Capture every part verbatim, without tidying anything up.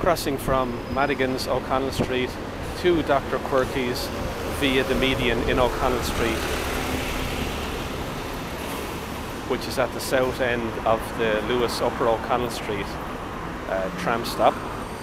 crossing from Madigans O'Connell Street to Doctor Quirkeys via the median in O'Connell Street, which is at the south end of the Luas Upper O'Connell Street uh, tram stop.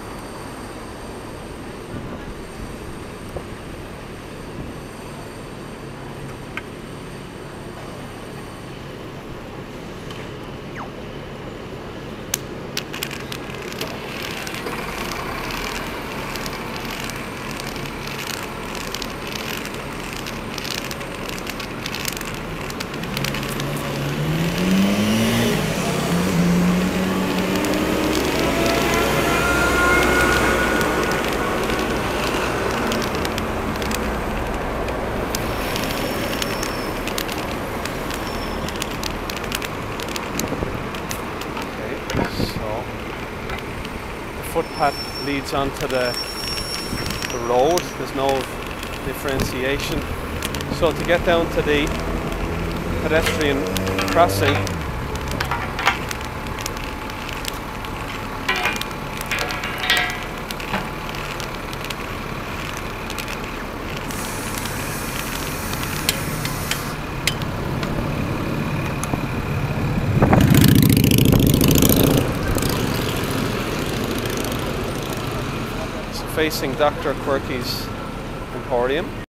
Footpath leads onto the, the road. There's no differentiation. So to get down to the pedestrian crossing, facing Doctor Quirkey's Emporium.